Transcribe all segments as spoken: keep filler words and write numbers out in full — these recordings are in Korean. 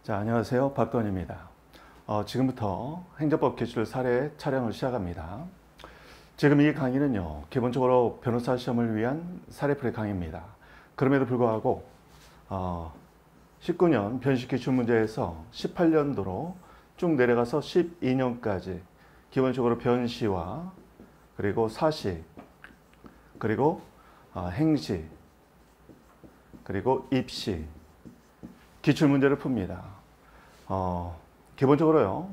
자, 안녕하세요. 박도원입니다. 어, 지금부터 행정법 기출 사례 촬영을 시작합니다. 지금 이 강의는요, 기본적으로 변호사 시험을 위한 사례풀이 강의입니다. 그럼에도 불구하고 어, 십구 년 변식 기출 문제에서 십팔 년도로 쭉 내려가서 십이 년까지 기본적으로 변시와 그리고 사시 그리고 어, 행시 그리고 입시 기출 문제를 풉니다. 어, 기본적으로요,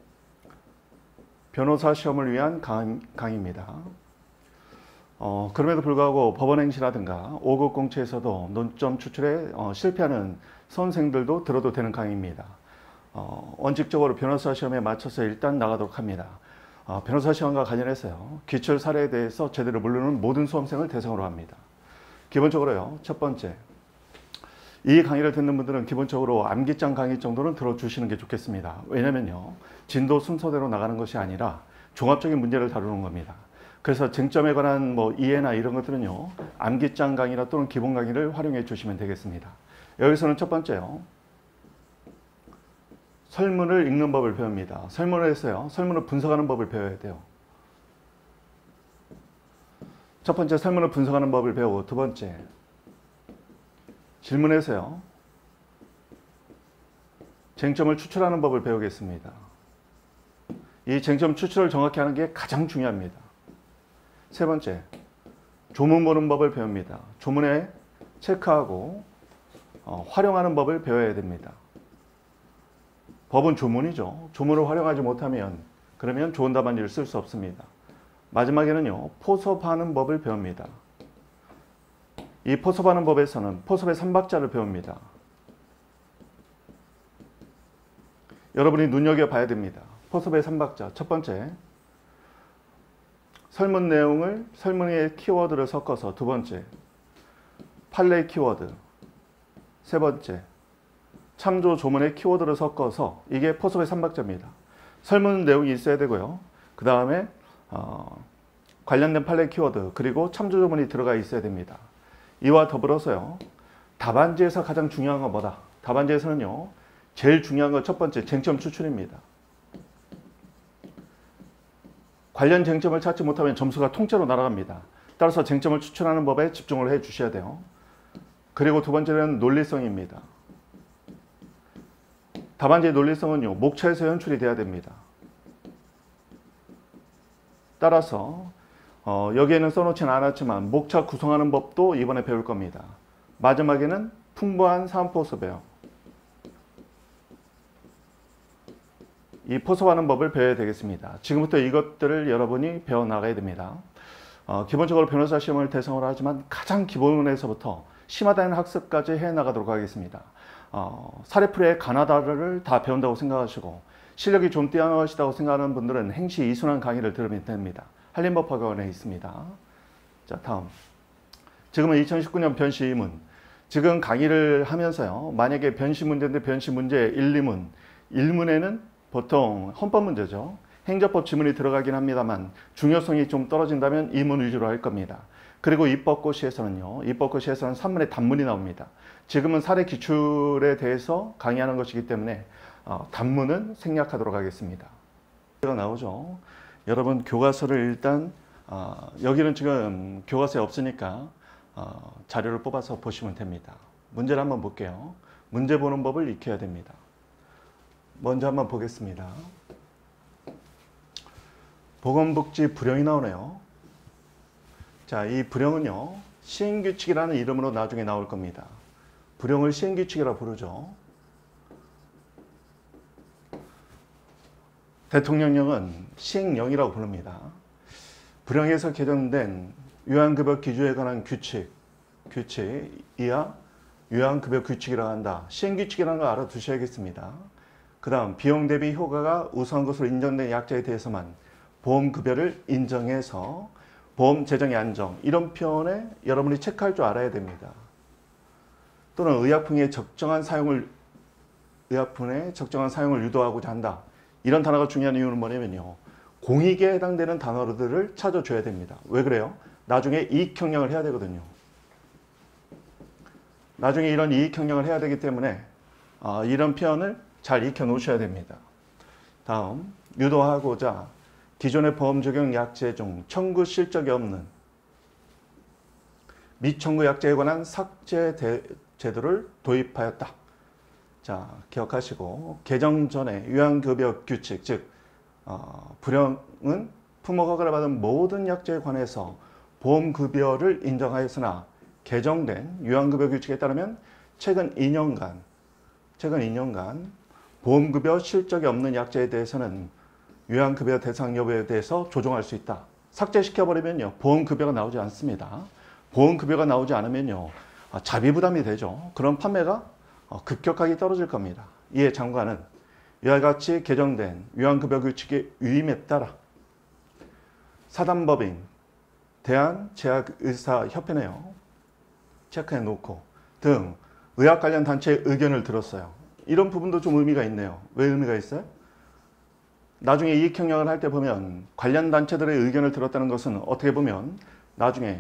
변호사 시험을 위한 강, 강의입니다. 어, 그럼에도 불구하고 법원행시라든가 오 급 공채에서도 논점 추출에 어, 실패하는 선생들도 들어도 되는 강의입니다. 어, 원칙적으로 변호사 시험에 맞춰서 일단 나가도록 합니다. 어, 변호사 시험과 관련해서요, 기출 사례에 대해서 제대로 모르는 모든 수험생을 대상으로 합니다. 기본적으로요, 첫 번째, 이 강의를 듣는 분들은 기본적으로 암기장 강의 정도는 들어주시는 게 좋겠습니다. 왜냐면요, 진도 순서대로 나가는 것이 아니라 종합적인 문제를 다루는 겁니다. 그래서 쟁점에 관한 뭐 이해나 이런 것들은요, 암기장 강의나 또는 기본 강의를 활용해 주시면 되겠습니다. 여기서는 첫 번째요, 설문을 읽는 법을 배웁니다. 설문을 해서요, 설문을 분석하는 법을 배워야 돼요. 첫 번째, 설문을 분석하는 법을 배우고, 두 번째, 질문에서요, 쟁점을 추출하는 법을 배우겠습니다. 이 쟁점 추출을 정확히 하는 게 가장 중요합니다. 세 번째, 조문 보는 법을 배웁니다. 조문에 체크하고 어, 활용하는 법을 배워야 됩니다. 법은 조문이죠. 조문을 활용하지 못하면 그러면 좋은 답안지를 쓸 수 없습니다. 마지막에는요, 포섭하는 법을 배웁니다. 이 포섭하는 법에서는 포섭의 삼박자를 배웁니다. 여러분이 눈여겨봐야 됩니다. 포섭의 삼박자. 첫 번째, 설문 내용을 설문의 키워드를 섞어서. 두 번째, 판례 키워드. 세 번째, 참조 조문의 키워드를 섞어서. 이게 포섭의 삼박자입니다. 설문 내용이 있어야 되고요. 그 다음에 어, 관련된 판례 키워드 그리고 참조 조문이 들어가 있어야 됩니다. 이와 더불어서요, 답안지에서 가장 중요한 건 뭐다? 답안지에서는요, 제일 중요한 건 첫 번째, 쟁점 추출입니다. 관련 쟁점을 찾지 못하면 점수가 통째로 날아갑니다. 따라서 쟁점을 추출하는 법에 집중을 해 주셔야 돼요. 그리고 두 번째는 논리성입니다. 답안지의 논리성은요, 목차에서 연출이 돼야 됩니다. 따라서 어, 여기에는 써놓지는 않았지만 목차 구성하는 법도 이번에 배울 겁니다. 마지막에는 풍부한 사안포섭이에요. 이 포섭하는 법을 배워야 되겠습니다. 지금부터 이것들을 여러분이 배워나가야 됩니다. 어, 기본적으로 변호사 시험을 대상으로 하지만 가장 기본에서부터 심화된 학습까지 해나가도록 하겠습니다. 어, 사례풀이의 가나다를 다 배운다고 생각하시고 실력이 좀 뛰어나시다고 생각하는 분들은 행시 이순환 강의를 들으면 됩니다. 한림법학원에 있습니다. 자, 다음. 지금은 이천십구 년 변시 이 문. 지금 강의를 하면서요, 만약에 변시 문제인데 변시 문제 일, 이 문. 일 문에는 보통 헌법 문제죠. 행정법 지문이 들어가긴 합니다만 중요성이 좀 떨어진다면 이 문 위주로 할 겁니다. 그리고 입법고시에서는요, 입법고시에서는 삼 문의 단문이 나옵니다. 지금은 사례 기출에 대해서 강의하는 것이기 때문에 어, 단문은 생략하도록 하겠습니다. 나오죠. 여러분 교과서를 일단 어, 여기는 지금 교과서에 없으니까 어, 자료를 뽑아서 보시면 됩니다. 문제를 한번 볼게요. 문제 보는 법을 익혀야 됩니다. 먼저 한번 보겠습니다. 보건복지 불형이 나오네요. 자, 이 불형은요, 시행규칙이라는 이름으로 나중에 나올 겁니다. 불형을 시행규칙이라고 부르죠. 대통령령은 시행령이라고 부릅니다. 불형에서 개정된 요양급여 기준에 관한 규칙, 규칙 이하 요양급여 규칙이라고 한다. 시행규칙이라는 걸 알아두셔야겠습니다. 그 다음 비용 대비 효과가 우수한 것으로 인정된 약자에 대해서만 보험급여를 인정해서 보험 재정의 안정, 이런 표현에 여러분이 체크할 줄 알아야 됩니다. 또는 의약품의 적정한 사용을 의약품의 적정한 사용을 유도하고자 한다. 이런 단어가 중요한 이유는 뭐냐면요, 공익에 해당되는 단어들을 찾아줘야 됩니다. 왜 그래요? 나중에 이익형량을 해야 되거든요. 나중에 이런 이익형량을 해야 되기 때문에 어, 이런 표현을 잘 익혀 놓으셔야 됩니다. 다음, 유도하고자 기존의 보험 적용 약제 중 청구 실적이 없는 미청구 약제에 관한 삭제 대, 제도를 도입하였다. 자, 기억하시고 개정 전에 요양급여 규칙, 즉 어, 불영은 부모가 허가를 받은 모든 약제에 관해서 보험급여를 인정하였으나 개정된 요양급여 규칙에 따르면 최근 이 년간 최근 이 년간 보험급여 실적이 없는 약제에 대해서는 요양급여 대상 여부에 대해서 조정할 수 있다. 삭제시켜버리면요, 보험급여가 나오지 않습니다. 보험급여가 나오지 않으면요, 자비 부담이 되죠. 그런 판매가 급격하게 떨어질 겁니다. 이에 장관은 이와 같이 개정된 요양급여 규칙의 위임에 따라 사단법인 대한제약의사협회네요, 체크해 놓고 등 의학 관련 단체의 의견을 들었어요. 이런 부분도 좀 의미가 있네요. 왜 의미가 있어요? 나중에 이익 형량을 할 때 보면 관련 단체들의 의견을 들었다는 것은 어떻게 보면 나중에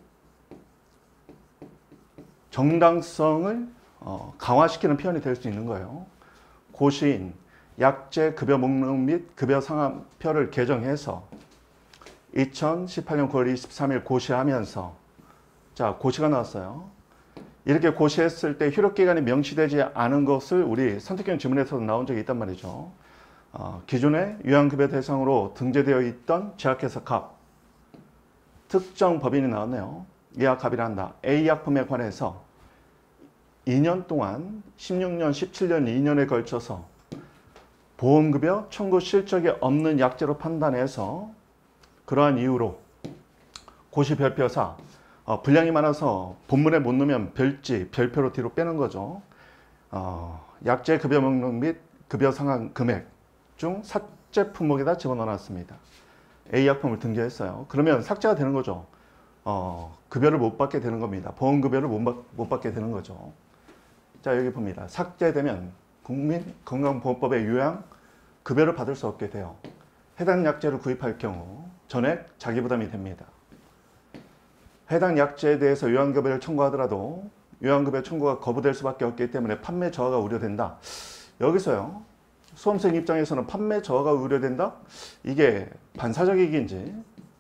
정당성을 어, 강화시키는 표현이 될 수 있는 거예요. 고시인 약제 급여 목록 및 급여 상한표를 개정해서 이천십팔 년 구월 이십삼 일 고시하면서, 자, 고시가 나왔어요. 이렇게 고시했을 때 효력기간이 명시되지 않은 것을 우리 선택형 지문에서도 나온 적이 있단 말이죠. 어, 기존에 요양급여 대상으로 등재되어 있던 제약회사 갑, 특정 법인이 나왔네요. 예약 갑이라 한다. A약품에 관해서 이 년 동안 십육 년, 십칠 년, 이 년에 걸쳐서 보험급여 청구 실적이 없는 약제로 판단해서 그러한 이유로 고시 별표사, 어, 분량이 많아서 본문에 못 넣으면 별지, 별표로 뒤로 빼는 거죠. 어, 약제 급여 목록 및 급여 상한 금액 중 삭제 품목에다 집어넣어놨습니다. A약품을 등재했어요. 그러면 삭제가 되는 거죠. 어, 급여를 못 받게 되는 겁니다. 보험급여를 못, 받, 못 받게 되는 거죠. 자, 여기 봅니다. 삭제되면 국민건강보험법의 요양 급여를 받을 수 없게 돼요. 해당 약제를 구입할 경우 전액 자기부담이 됩니다. 해당 약제에 대해서 요양급여를 청구하더라도 요양급여 청구가 거부될 수밖에 없기 때문에 판매 저하가 우려된다. 여기서요, 수험생 입장에서는 판매 저하가 우려된다? 이게 반사적 이익인지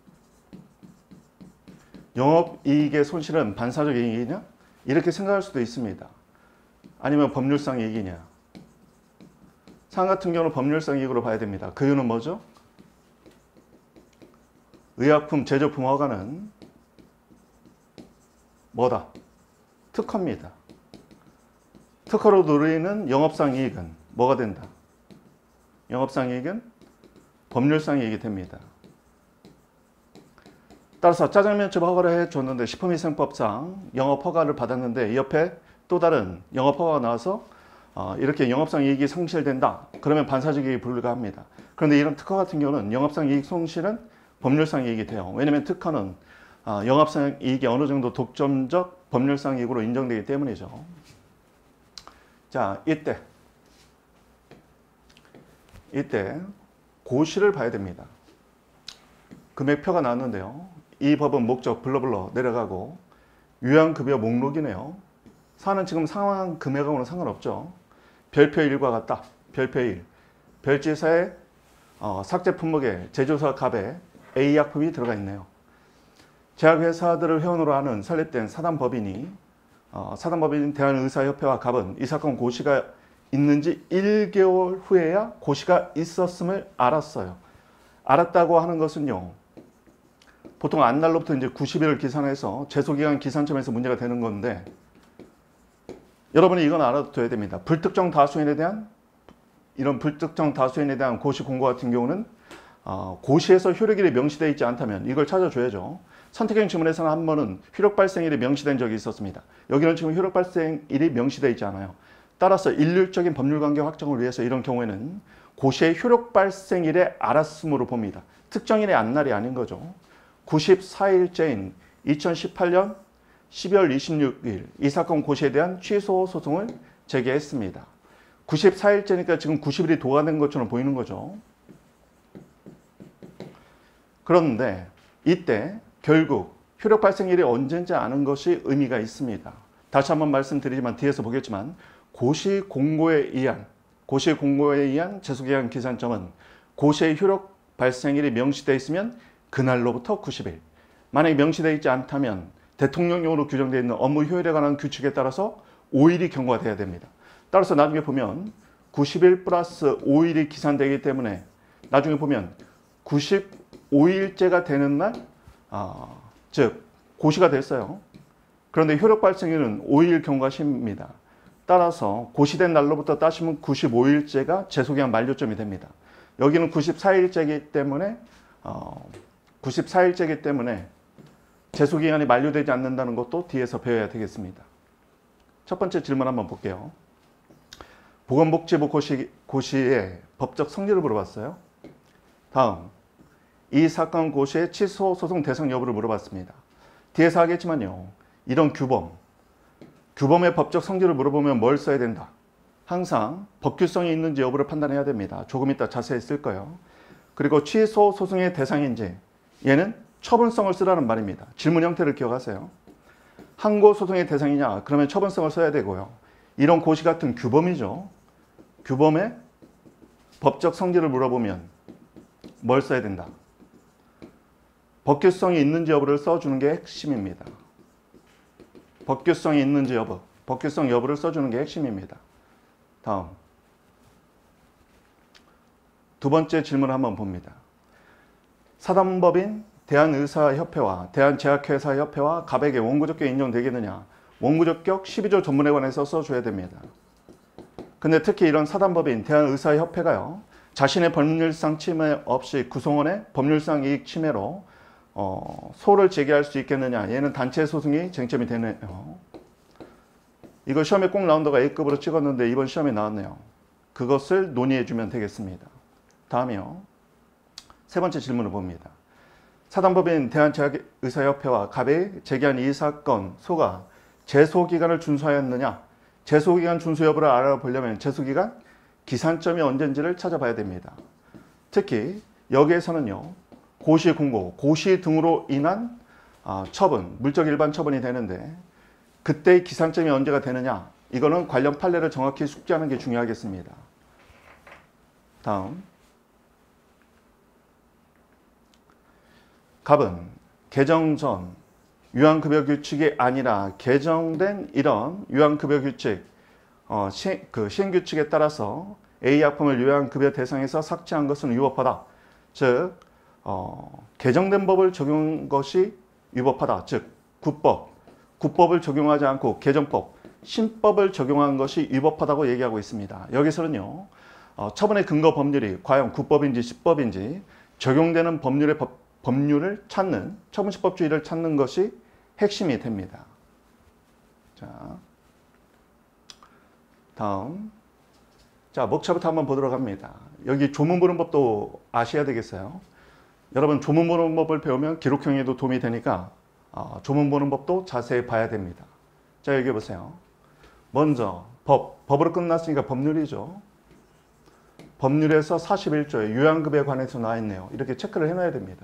영업이익의 손실은 반사적 이익이냐? 이렇게 생각할 수도 있습니다. 아니면 법률상 이익이냐? 상한 같은 경우는 법률상 이익으로 봐야 됩니다. 그 이유는 뭐죠? 의약품 제조품 허가는 뭐다? 특허입니다. 특허로 누리는 영업상 이익은 뭐가 된다? 영업상 이익은 법률상 이익이 됩니다. 따라서 짜장면집 허가를 해줬는데 식품위생법상 영업허가를 받았는데 옆에 또 다른 영업허가가 나와서 어, 이렇게 영업상 이익이 상실된다. 그러면 반사적 이익이 불가합니다. 그런데 이런 특허 같은 경우는 영업상 이익 손실은 법률상 이익이 돼요. 왜냐하면 특허는 어, 영업상 이익이 어느 정도 독점적 법률상 이익으로 인정되기 때문이죠. 자, 이때 이때 고시를 봐야 됩니다. 금액표가 나왔는데요. 이 법은 목적 블러블러 내려가고 요양급여 목록이네요. 사는 지금 상황 금액하고는 상관없죠. 별표 일과 같다. 별표 일. 별지사의 어, 삭제 품목에 제조사 갑에 A약품이 들어가 있네요. 제약회사들을 회원으로 하는 설립된 사단법인이 어, 사단법인 대한의사협회와 갑은 이 사건 고시가 있는지 일 개월 후에야 고시가 있었음을 알았어요. 알았다고 하는 것은요, 보통 안날로부터 이제 구십 일을 기산해서 제소기간 기산점에서 문제가 되는 건데, 여러분이 이건 알아둬야 됩니다. 불특정 다수인에 대한 이런 불특정 다수인에 대한 고시 공고 같은 경우는 어, 고시에서 효력일이 명시되어 있지 않다면 이걸 찾아줘야죠. 선택형 지문에서는 한 번은 효력 발생일이 명시된 적이 있었습니다. 여기는 지금 효력 발생일이 명시되어 있지 않아요. 따라서 일률적인 법률관계 확정을 위해서 이런 경우에는 고시의 효력 발생일에 알았음으로 봅니다. 특정일의 안날이 아닌 거죠. 구십사 일째인 이천십팔 년 십이월 이십육일 이 사건 고시에 대한 취소 소송을 제기했습니다. 구십사 일째니까 지금 구십 일이 도과된 것처럼 보이는 거죠. 그런데 이때 결국 효력 발생일이 언제인지 아는 것이 의미가 있습니다. 다시 한번 말씀드리지만 뒤에서 보겠지만 고시 공고에 의한 고시 공고에 의한 제소기간 기산점은 고시의 효력 발생일이 명시되어 있으면 그날로부터 구십 일, 만약에 명시되어 있지 않다면 대통령령으로 규정되어 있는 업무 효율에 관한 규칙에 따라서 오 일이 경과가 돼야 됩니다. 따라서 나중에 보면 구십 일 플러스 오 일이 기산되기 때문에 나중에 보면 구십오 일째가 되는 날, 아, 즉 고시가 됐어요. 그런데 효력 발생일은 오 일 경과 시입니다. 따라서 고시된 날로부터 따시면 구십오 일째가 제소기간 만료점이 됩니다. 여기는 구십사 일째이기 때문에 어, 구십사 일째이기 때문에 제소기간이 만료되지 않는다는 것도 뒤에서 배워야 되겠습니다. 첫 번째 질문 한번 볼게요. 보건복지부 고시, 고시의 법적 성질을 물어봤어요. 다음, 이 사건 고시의 취소 소송 대상 여부를 물어봤습니다. 뒤에서 하겠지만요, 이런 규범, 규범의 법적 성질을 물어보면 뭘 써야 된다? 항상 법규성이 있는지 여부를 판단해야 됩니다. 조금 이따 자세히 쓸 거예요. 그리고 취소 소송의 대상인지, 얘는 처분성을 쓰라는 말입니다. 질문 형태를 기억하세요. 항고 소송의 대상이냐? 그러면 처분성을 써야 되고요. 이런 고시 같은 규범이죠. 규범의 법적 성질을 물어보면 뭘 써야 된다? 법규성이 있는지 여부를 써주는 게 핵심입니다. 법규성이 있는지 여부, 법규성 여부를 써주는 게 핵심입니다. 다음, 두 번째 질문을 한번 봅니다. 사단법인 대한의사협회와 대한제약회사협회와 갑에게 원고적격 인정되겠느냐? 원고적격 십이 조 전문에 관해서 써줘야 됩니다. 근데 특히 이런 사단법인 대한의사협회가요, 자신의 법률상 침해 없이 구성원의 법률상 이익 침해로 어, 소를 제기할 수 있겠느냐? 얘는 단체 소송이 쟁점이 되네요. 이거 시험에 꼭 나온다고 A급으로 찍었는데 이번 시험에 나왔네요. 그것을 논의해 주면 되겠습니다. 다음이요. 세 번째 질문을 봅니다. 사단법인 대한제약의사협회와 갑이 제기한 이 사건 소가 제소기간을 준수하였느냐? 제소기간 준수 여부를 알아보려면 제소기간 기산점이 언제인지를 찾아봐야 됩니다. 특히 여기에서는요, 고시 공고, 고시 등으로 인한 처분, 물적 일반 처분이 되는데 그때의 기산점이 언제가 되느냐? 이거는 관련 판례를 정확히 숙지하는 게 중요하겠습니다. 다음, 갑은 개정 전 유한급여 규칙이 아니라 개정된 이런 유한급여 규칙, 어, 시, 그 시행규칙에 따라서 A약품을 유한급여 대상에서 삭제한 것은 위법하다. 즉 어, 개정된 법을 적용한 것이 위법하다. 즉 구법, 구법을 적용하지 않고 개정법, 신법을 적용한 것이 위법하다고 얘기하고 있습니다. 여기서는요, 어, 처분의 근거 법률이 과연 구법인지 신법인지 적용되는 법률의 법, 법률을 찾는, 처분시법주의를 찾는 것이 핵심이 됩니다. 자, 다음. 자, 목차부터 한번 보도록 합니다. 여기 조문 보는 법도 아셔야 되겠어요. 여러분, 조문 보는 법을 배우면 기록형에도 도움이 되니까 어, 조문 보는 법도 자세히 봐야 됩니다. 자, 여기 보세요. 먼저 법, 법으로 끝났으니까 법률이죠. 법률에서 사십일 조에 유한급여에 관해서 나와 있네요. 이렇게 체크를 해놔야 됩니다.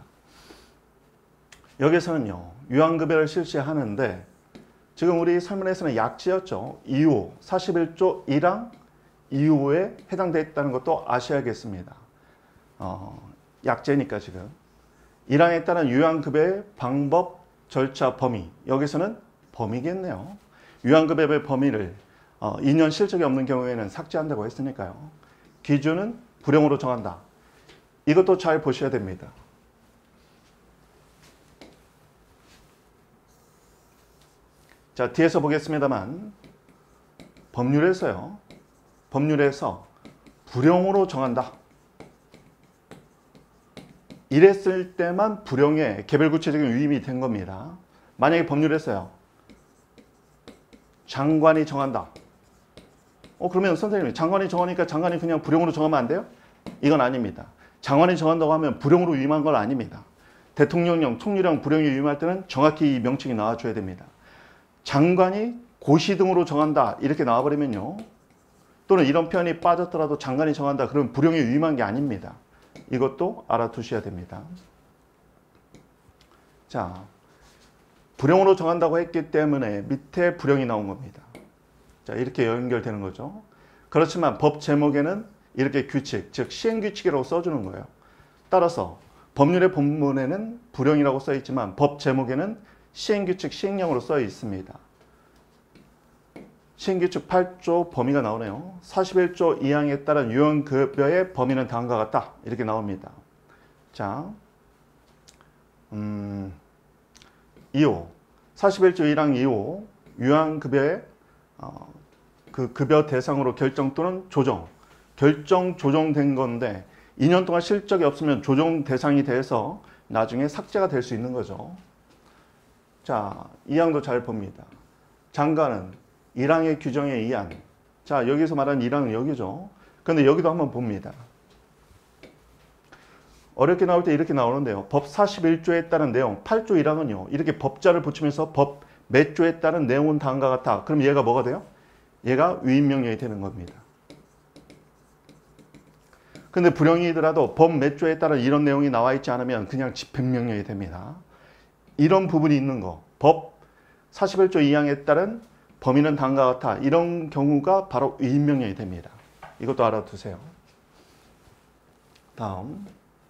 여기서는요, 유한급여를 실시하는데 지금 우리 설문에서는 약지였죠. 이 호, 사십일 조 일 항 이 호에 해당되어 있다는 것도 아셔야겠습니다. 어, 약제니까 지금. 일 항에 따른 유한급여의 방법, 절차, 범위. 여기서는 범위겠네요. 유한급여의 범위를 어, 이 년 실적이 없는 경우에는 삭제한다고 했으니까요. 기준은 불용으로 정한다. 이것도 잘 보셔야 됩니다. 자, 뒤에서 보겠습니다만 법률에서요. 법률에서 불용으로 정한다. 이랬을 때만 불용의 개별 구체적인 위임이 된 겁니다. 만약에 법률에서요, 장관이 정한다. 어, 그러면 선생님, 장관이 정하니까 장관이 그냥 불용으로 정하면 안 돼요? 이건 아닙니다. 장관이 정한다고 하면 불용으로 위임한 건 아닙니다. 대통령령, 총리령 불용이 위임할 때는 정확히 이 명칭이 나와줘야 됩니다. 장관이 고시 등으로 정한다 이렇게 나와버리면요, 또는 이런 표현이 빠졌더라도 장관이 정한다 그러면 불용에 위임한 게 아닙니다. 이것도 알아두셔야 됩니다. 자, 불용으로 정한다고 했기 때문에 밑에 불용이 나온 겁니다. 자, 이렇게 연결되는 거죠. 그렇지만 법 제목에는 이렇게 규칙, 즉 시행규칙이라고 써주는 거예요. 따라서 법률의 본문에는 불용이라고 써 있지만 법 제목에는 시행규칙, 시행령으로 써 있습니다. 시행규칙 팔 조 범위가 나오네요. 사십일 조 이 항에 따른 요양급여의 범위는 다음과 같다. 이렇게 나옵니다. 자, 음, 이 호. 사십일 조 일 항 이 호. 요양급여의 어, 그 급여 대상으로 결정 또는 조정. 결정, 조정된 건데 이 년 동안 실적이 없으면 조정 대상이 돼서 나중에 삭제가 될 수 있는 거죠. 자, 이 항도 잘 봅니다. 장관은 일 항의 규정에 의한, 자, 여기서 말하는 일 항은 여기죠. 그런데 여기도 한번 봅니다. 어렵게 나올 때 이렇게 나오는데요. 법 사십일 조에 따른 내용, 팔 조 일 항은요. 이렇게 법자를 붙이면서 법 몇 조에 따른 내용은 다음과 같아. 그럼 얘가 뭐가 돼요? 얘가 위임명령이 되는 겁니다. 근데 불용이더라도 법 몇 조에 따른 이런 내용이 나와 있지 않으면 그냥 집행명령이 됩니다. 이런 부분이 있는 거, 법 사십일 조 이 항에 따른 범위는 다음과 같아. 이런 경우가 바로 위임명령이 됩니다. 이것도 알아두세요. 다음,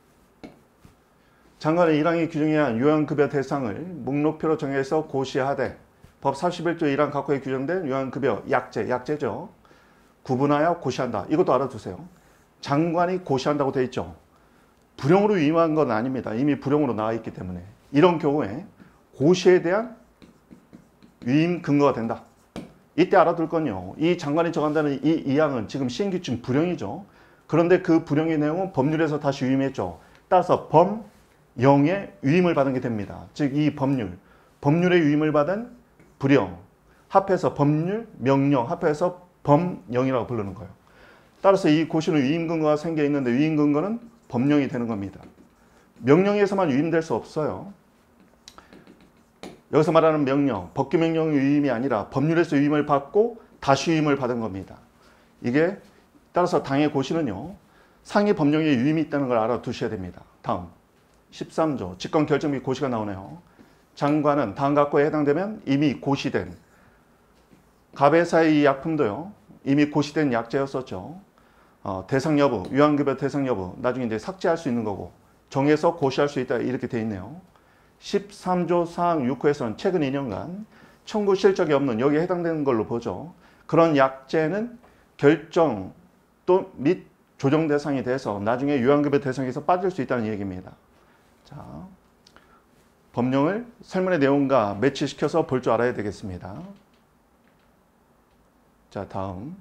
장관의 일 항의 규정에 의한 요양급여 대상을 목록표로 정해서 고시하되 법 사십일 조 일 항 각호에 규정된 요양급여 약제, 약제죠. 구분하여 고시한다. 이것도 알아두세요. 장관이 고시한다고 되어 있죠. 불용으로 위임한 건 아닙니다. 이미 불용으로 나와 있기 때문에. 이런 경우에 고시에 대한 위임 근거가 된다. 이때 알아둘 건요. 이 장관이 정한다는 이, 이 항은 지금 시행규칙 불용이죠. 그런데 그 불용의 내용은 법률에서 다시 위임했죠. 따라서 범영의 위임을 받은 게 됩니다. 즉 이 법률, 법률의 위임을 받은 불용, 합해서 법률, 명령, 합해서 범영이라고 부르는 거예요. 따라서 이 고시는 위임 근거가 생겨 있는데 위임 근거는 법령이 되는 겁니다. 명령에서만 위임될 수 없어요. 여기서 말하는 명령, 법규명령 위임이 아니라 법률에서 위임을 받고 다시 위임을 받은 겁니다. 이게 따라서 당의 고시는요. 상위 법령에 위임이 있다는 걸 알아두셔야 됩니다. 다음 십삼 조 직권결정 및 고시가 나오네요. 장관은 다음 각호에 해당되면 이미 고시된 갑의사의 이 약품도요. 이미 고시된 약제였었죠. 어, 대상 여부, 요양급여 대상 여부 나중에 이제 삭제할 수 있는 거고 정해서 고시할 수 있다 이렇게 돼 있네요. 십삼 조 사 항 육 호에서는 최근 이 년간 청구 실적이 없는 여기에 해당되는 걸로 보죠. 그런 약제는 결정 또 및 조정 대상이 돼서 나중에 요양급여 대상에서 빠질 수 있다는 얘기입니다. 자, 법령을 설문의 내용과 매치시켜서 볼 줄 알아야 되겠습니다. 자, 다음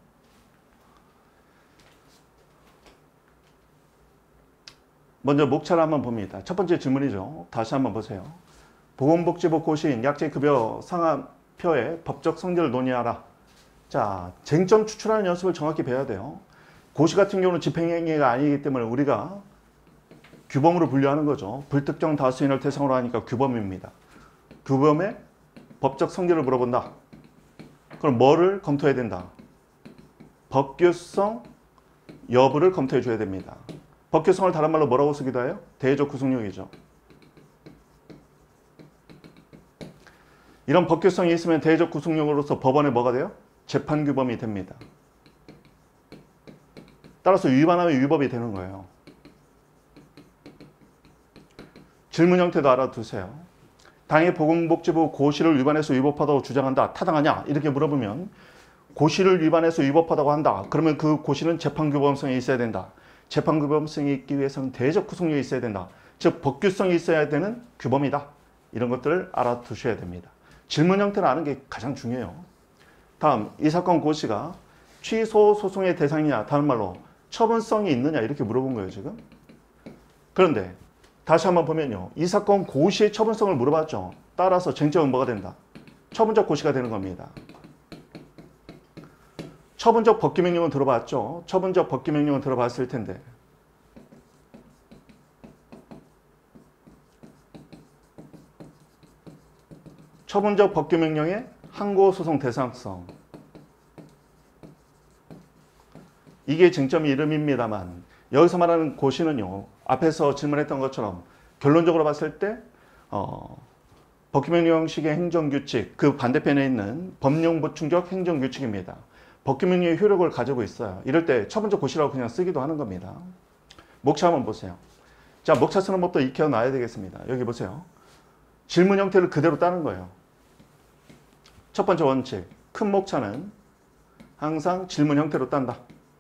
먼저 목차를 한번 봅니다. 첫 번째 질문이죠. 다시 한번 보세요. 보건복지부 고시인 약제급여 상한표의 법적 성질을 논의하라. 자, 쟁점 추출하는 연습을 정확히 배워야 돼요. 고시 같은 경우는 집행행위가 아니기 때문에 우리가 규범으로 분류하는 거죠. 불특정 다수인을 대상으로 하니까 규범입니다. 규범의 법적 성질을 물어본다. 그럼 뭐를 검토해야 된다? 법규성 여부를 검토해 줘야 됩니다. 법규성을 다른 말로 뭐라고 쓰기도 해요? 대외적 구속력이죠. 이런 법규성이 있으면 대외적 구속력으로서 법원에 뭐가 돼요? 재판규범이 됩니다. 따라서 위반하면 위법이 되는 거예요. 질문 형태도 알아두세요. 당의 보건복지부 고시를 위반해서 위법하다고 주장한다. 타당하냐? 이렇게 물어보면 고시를 위반해서 위법하다고 한다. 그러면 그 고시는 재판규범성이 있어야 된다. 재판규범성이 있기 위해서는 대외적 구속력이 있어야 된다. 즉 법규성이 있어야 되는 규범이다. 이런 것들을 알아두셔야 됩니다. 질문 형태를 아는 게 가장 중요해요. 다음, 이 사건 고시가 취소 소송의 대상이냐, 다른 말로 처분성이 있느냐 이렇게 물어본 거예요 지금. 그런데 다시 한번 보면요. 이 사건 고시의 처분성을 물어봤죠. 따라서 쟁점은 뭐가 된다? 처분적 고시가 되는 겁니다. 처분적 법규명령은 들어봤죠. 처분적 법규명령은 들어봤을 텐데 처분적 법규명령의 항고소송 대상성 이게 쟁점 이름입니다만 여기서 말하는 고시는요. 앞에서 질문했던 것처럼 결론적으로 봤을 때 어, 법규명령식의 행정규칙 그 반대편에 있는 법령보충적 행정규칙입니다. 법규명령의 효력을 가지고 있어요. 이럴 때 처분적 고시라고 그냥 쓰기도 하는 겁니다. 목차 한번 보세요. 자, 목차 쓰는 법도 익혀놔야 되겠습니다. 여기 보세요. 질문 형태를 그대로 따는 거예요. 첫 번째 원칙, 큰 목차는 항상 질문 형태로 딴다.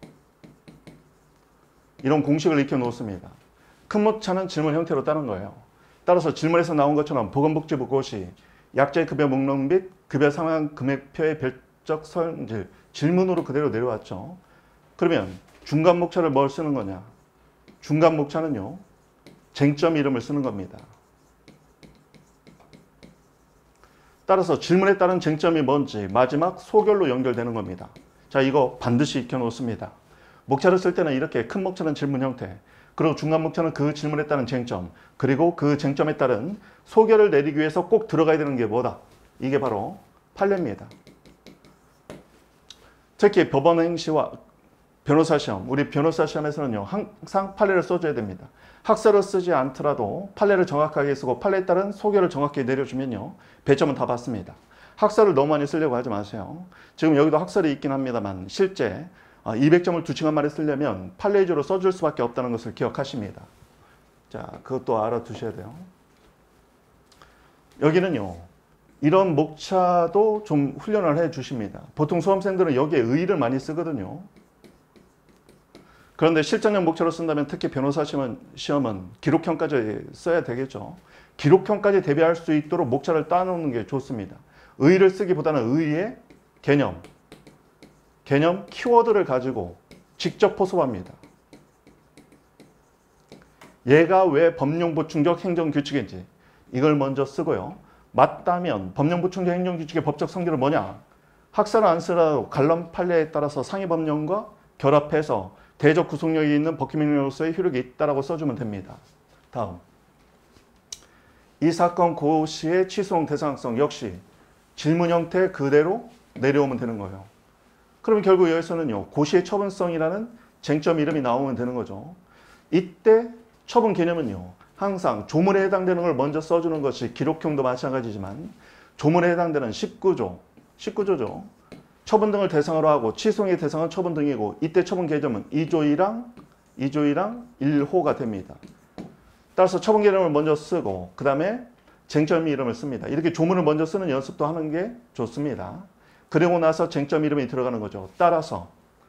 이런 공식을 익혀놓습니다. 큰 목차는 질문 형태로 따는 거예요. 따라서 질문에서 나온 것처럼 보건복지부 고시, 약자의 급여 목록 및 급여 상환 금액표의 별적 설질, 질문으로 그대로 내려왔죠. 그러면 중간 목차를 뭘 쓰는 거냐? 중간 목차는요, 쟁점 이름을 쓰는 겁니다. 따라서 질문에 따른 쟁점이 뭔지 마지막 소결로 연결되는 겁니다. 자, 이거 반드시 익혀놓습니다. 목차를 쓸 때는 이렇게 큰 목차는 질문 형태, 그리고 중간 목차는 그 질문에 따른 쟁점, 그리고 그 쟁점에 따른 소결을 내리기 위해서 꼭 들어가야 되는 게 뭐다? 이게 바로 판례입니다. 특히 법원행시와 변호사 시험, 우리 변호사 시험에서는요, 항상 판례를 써줘야 됩니다. 학설을 쓰지 않더라도 판례를 정확하게 쓰고 판례에 따른 소결을 정확히 내려주면요, 배점은 다 받습니다. 학설을 너무 많이 쓰려고 하지 마세요. 지금 여기도 학설이 있긴 합니다만 실제 이백 점을 두 시간 만에 쓰려면 판례 위주로 써줄 수밖에 없다는 것을 기억하십니다. 자, 그것도 알아두셔야 돼요. 여기는요, 이런 목차도 좀 훈련을 해 주십니다. 보통 수험생들은 여기에 의의를 많이 쓰거든요. 그런데 실전형 목차로 쓴다면 특히 변호사 시험은, 시험은 기록형까지 써야 되겠죠. 기록형까지 대비할 수 있도록 목차를 따놓는 게 좋습니다. 의의를 쓰기보다는 의의의 개념, 개념 키워드를 가지고 직접 포섭합니다. 얘가 왜 법령보충적 행정규칙인지 이걸 먼저 쓰고요. 맞다면 법령보충적 행정규칙의 법적 성질은 뭐냐? 학설을 안 쓰라도 관련 판례에 따라서 상위 법령과 결합해서 대적 구속력이 있는 법규명령으로서의 효력이 있다라고 써주면 됩니다. 다음, 이 사건 고시의 취소용 대상성 역시 질문 형태 그대로 내려오면 되는 거예요. 그러면 결국 여기서는요, 고시의 처분성이라는 쟁점 이름이 나오면 되는 거죠. 이때 처분 개념은요, 항상 조문에 해당되는 걸 먼저 써주는 것이 기록형도 마찬가지지만 조문에 해당되는 십구 조, 십구 조죠. 처분 등을 대상으로 하고 취소의 대상은 처분 등이고 이때 처분 개념은 이 조 이랑 이 조 이랑 일 호가 됩니다. 따라서 처분 개념을 먼저 쓰고 그 다음에 쟁점 이름을 씁니다. 이렇게 조문을 먼저 쓰는 연습도 하는 게 좋습니다. 그리고 나서 쟁점 이름이 들어가는 거죠. 따라서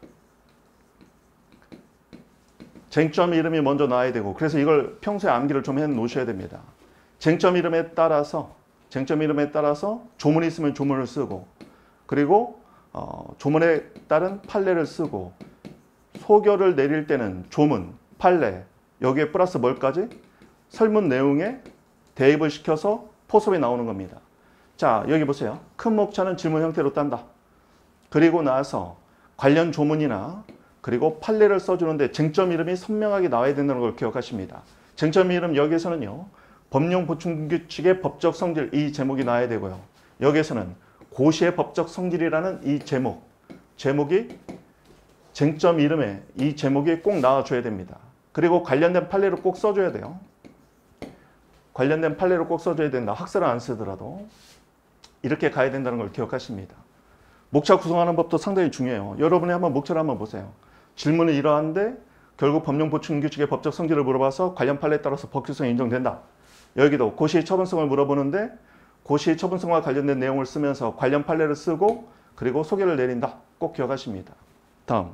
쟁점 이름이 먼저 나와야 되고, 그래서 이걸 평소에 암기를 좀 해 놓으셔야 됩니다. 쟁점 이름에 따라서 쟁점 이름에 따라서 조문이 있으면 조문을 쓰고, 그리고 어, 조문에 따른 판례를 쓰고, 소결을 내릴 때는 조문, 판례, 여기에 플러스 뭘까지? 설문 내용에 대입을 시켜서 포섭이 나오는 겁니다. 자, 여기 보세요. 큰 목차는 질문 형태로 딴다. 그리고 나서 관련 조문이나 그리고 판례를 써주는데 쟁점 이름이 선명하게 나와야 된다는 걸 기억하십니다. 쟁점 이름 여기에서는요, 법령 보충 규칙의 법적 성질 이 제목이 나와야 되고요. 여기에서는 고시의 법적 성질이라는 이 제목, 제목이 쟁점 이름에 이 제목이 꼭 나와줘야 됩니다. 그리고 관련된 판례를 꼭 써줘야 돼요. 관련된 판례를 꼭 써줘야 된다. 학설을 안 쓰더라도 이렇게 가야 된다는 걸 기억하십니다. 목차 구성하는 법도 상당히 중요해요. 여러분이 한번 목차를 한번 보세요. 질문은 이러한데 결국 법령 보충 규칙의 법적 성질을 물어봐서 관련 판례에 따라서 법규성이 인정된다. 여기도 고시의 처분성을 물어보는데 고시의 처분성과 관련된 내용을 쓰면서 관련 판례를 쓰고 그리고 소개를 내린다. 꼭 기억하십니다. 다음,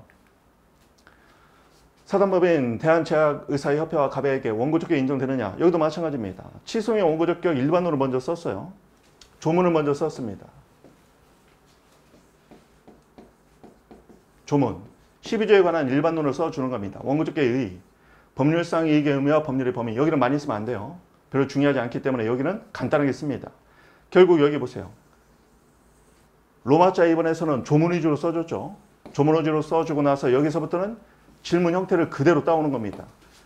사단법인 대한제약의사협회와 가배에게 원고적격 인정되느냐? 여기도 마찬가지입니다. 취소의 원고적격 일반으로 먼저 썼어요. 조문을 먼저 썼습니다. 조문, 십이 조에 관한 일반론을 써주는 겁니다. 원고적격의 의의, 법률상 이익의 의미와 법률의 범위. 여기는 많이 쓰면 안 돼요. 별로 중요하지 않기 때문에 여기는 간단하게 씁니다. 결국 여기 보세요. 로마자 이 번에서는 조문 위주로 써줬죠. 조문 위주로 써주고 나서 여기서부터는 질문 형태를 그대로 따오는 겁니다.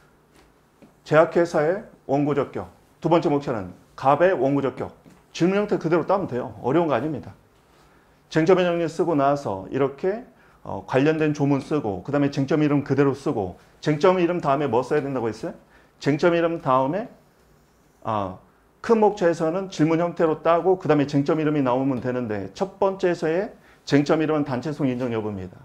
제약회사의 원고적격, 두 번째 목차는 갑의 원고적격. 질문 형태 그대로 따면 돼요. 어려운 거 아닙니다. 쟁점의 정리 쓰고 나서 이렇게 어, 관련된 조문 쓰고 그 다음에 쟁점 이름 그대로 쓰고, 쟁점 이름 다음에 뭐 써야 된다고 했어요? 쟁점 이름 다음에 아, 큰 목차에서는 질문 형태로 따고 그 다음에 쟁점 이름이 나오면 되는데 첫 번째에서의 쟁점 이름은 단체성 인정 여부입니다.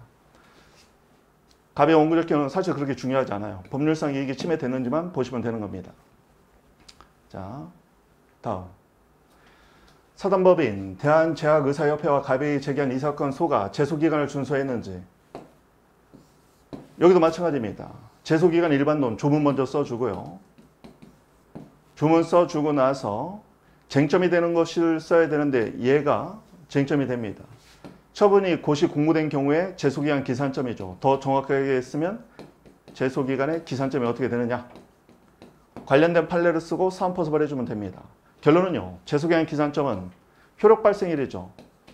갑의 원고적 기능은 사실 그렇게 중요하지 않아요. 법률상 이익이 침해됐는지만 보시면 되는 겁니다. 자, 다음. 사단법인 대한제약의사협회와 갑이 제기한 이 사건 소가 제소기간을 준수했는지. 여기도 마찬가지입니다. 제소기간 일반론 조문 먼저 써주고요. 조문 써주고 나서 쟁점이 되는 것을 써야 되는데 얘가 쟁점이 됩니다. 처분이 고시 공무된 경우에 제소기간 기산점이죠. 더 정확하게 쓰면 제소기간의 기산점이 어떻게 되느냐. 관련된 판례를 쓰고 사원 포섭을 해주면 됩니다. 결론은요. 제소기간 기산점은 효력 발생일이죠.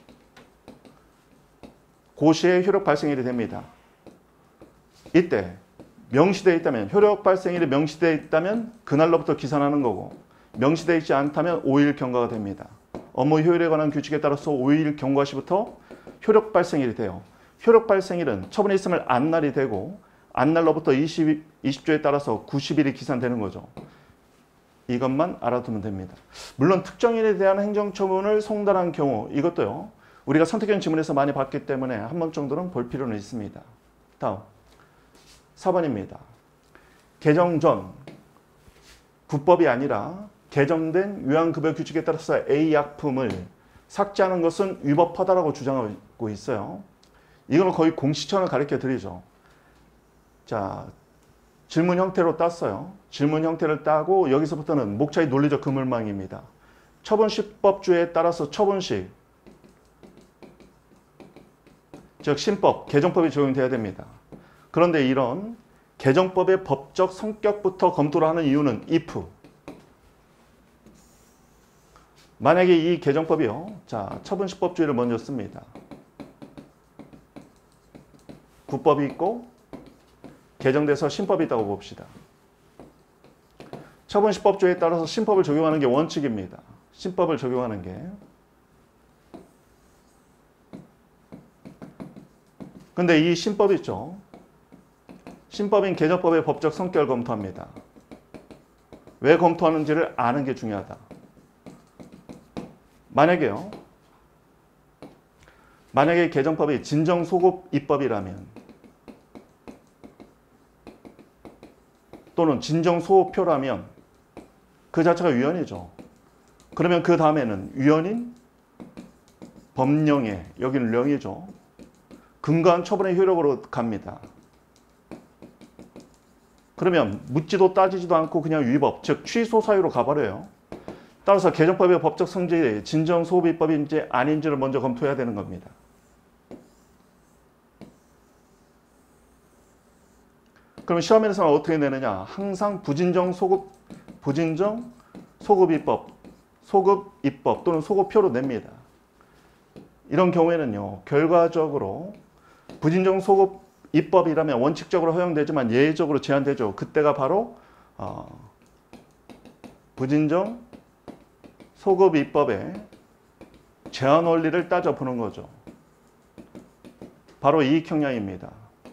고시의 효력 발생일이 됩니다. 이때 명시되어 있다면 효력 발생일이 명시되어 있다면 그날로부터 기산하는 거고 명시되어 있지 않다면 오 일 경과가 됩니다. 업무 효율에 관한 규칙에 따라서 오 일 경과 시부터 효력 발생일이 돼요. 효력 발생일은 처분이 있음을 안날이 되고 안날로부터 이십, 이십 조에 따라서 구십 일이 기산되는 거죠. 이것만 알아두면 됩니다. 물론 특정인에 대한 행정처분을 송달한 경우 이것도요. 우리가 선택형 지문에서 많이 봤기 때문에 한 번 정도는 볼 필요는 있습니다. 다음 사 번입니다. 개정 전 구법이 아니라 개정된 요양급여 규칙에 따라서 A 약품을 삭제하는 것은 위법하다라고 주장하고 있어요. 이거는 거의 공시처를 가르쳐 드리죠. 자, 질문 형태로 땄어요. 질문 형태를 따고 여기서부터는 목차의 논리적 그물망입니다. 처분시법주에 따라서 처분시, 즉 신법, 개정법이 적용돼야 됩니다. 그런데 이런 개정법의 법적 성격부터 검토를 하는 이유는 if. 만약에 이 개정법이요. 자, 처분시법주의를 먼저 씁니다. 구법이 있고 개정돼서 신법이 있다고 봅시다. 처분시법주의에 따라서 신법을 적용하는 게 원칙입니다. 신법을 적용하는 게. 근데 이 신법 있죠. 신법인 개정법의 법적 성격을 검토합니다. 왜 검토하는지를 아는 게 중요하다. 만약에요. 만약에 개정법이 진정소급 입법이라면 또는 진정소표라면 그 자체가 위헌이죠. 그러면 그 다음에는 위헌인 법령에, 여기는 령이죠. 근거한 처분의 효력으로 갑니다. 그러면 묻지도 따지지도 않고 그냥 위법, 즉 취소 사유로 가버려요. 따라서 개정법의 법적 성질이 진정소급입법인지 아닌지를 먼저 검토해야 되는 겁니다. 그럼 시험에서는 어떻게 내느냐? 항상 부진정 소급, 부진정 소급입법, 소급입법 또는 소급표로 냅니다. 이런 경우에는요, 결과적으로 부진정 소급입법이라면 원칙적으로 허용되지만 예외적으로 제한되죠. 그때가 바로 어, 부진정 소급입법의 제한 원리를 따져보는 거죠. 바로 이익형량입니다.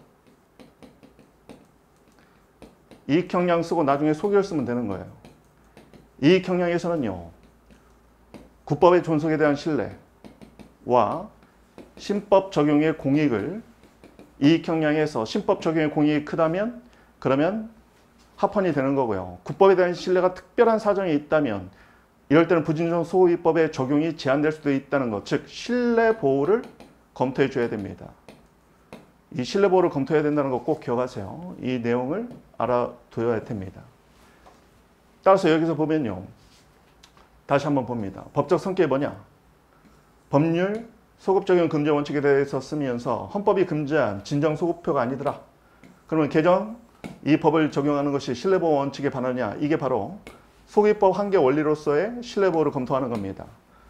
이익형량 쓰고 나중에 소개를 쓰면 되는 거예요. 이익형량에서는요. 구법의 존속에 대한 신뢰와 신법 적용의 공익을 이익형량에서 신법 적용의 공익이 크다면 그러면 합헌이 되는 거고요. 구법에 대한 신뢰가 특별한 사정이 있다면 이럴 때는 부진정 소급입법의 적용이 제한될 수도 있다는 것, 즉 신뢰 보호를 검토해 줘야 됩니다. 이 신뢰 보호를 검토해야 된다는 거 꼭 기억하세요. 이 내용을 알아둬야 됩니다. 따라서 여기서 보면요. 다시 한번 봅니다. 법적 성격이 뭐냐? 법률 소급 적용 금지 원칙에 대해서 쓰면서 헌법이 금지한 진정 소급표가 아니더라. 그러면 개정 이 법을 적용하는 것이 신뢰보호 원칙에 반하느냐? 이게 바로 소급입법 한계 원리로서의 신뢰보호를 검토하는 겁니다.